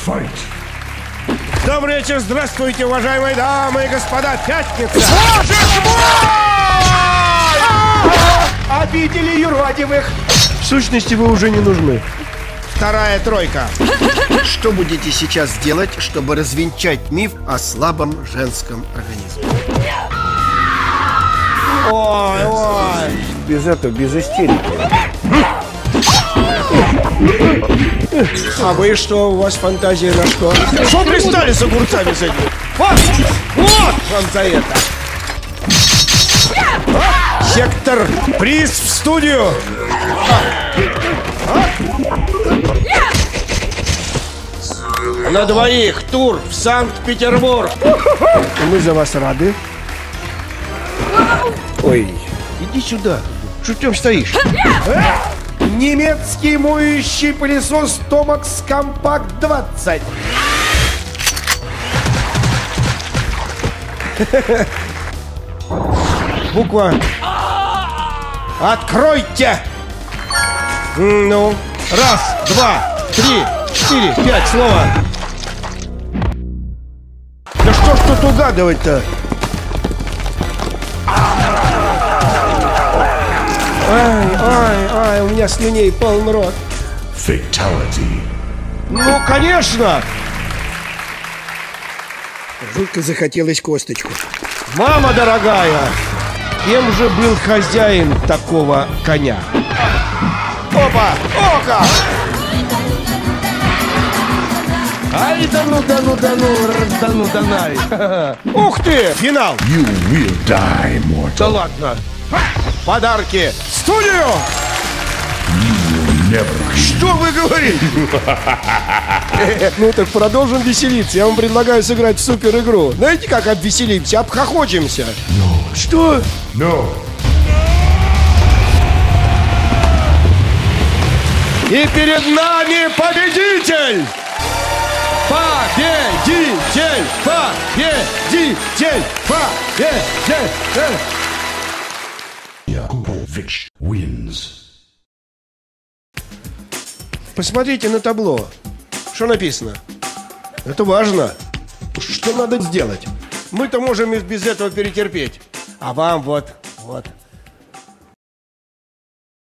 Fight. Добрый вечер, здравствуйте, уважаемые дамы и господа, пятница! Обидели юродивых! В сущности, вы уже не нужны. Вторая тройка. Что будете сейчас делать, чтобы развенчать миф о слабом женском организме? Ой, ой. Без истерики. А вы что, у вас фантазия на что? Что пристали с огурцами с этим? Вот! Вот вам за это! Сектор, приз в студию! На двоих тур в Санкт-Петербург! Мы за вас рады. Ой, иди сюда. Что ты там стоишь? Немецкий моющий пылесос Томакс Компакт 20. Буква. Откройте! Ну, раз, два, три, четыре, пять, слово. Да что ж тут угадывать-то? Ай, у меня слюней полон рот. Fatality. Ну, конечно! Жутко захотелось косточку. Мама дорогая, кем же был хозяин такого коня? Опа! Ока! Ай, да ну, Ух ты! Финал! You will die, mortal. Да ладно! Подарки в студию! Never. Что вы говорите? Ну так продолжим веселиться. Я вам предлагаю сыграть в супер игру. Знаете, как обвеселимся? Обхохочемся. No. Что? No. И перед нами победитель! Победитель! Победитель! Победитель! Yakupovich wins. Посмотрите на табло. Что написано? Это важно. Что надо сделать? Мы-то можем без этого перетерпеть. А вам вот.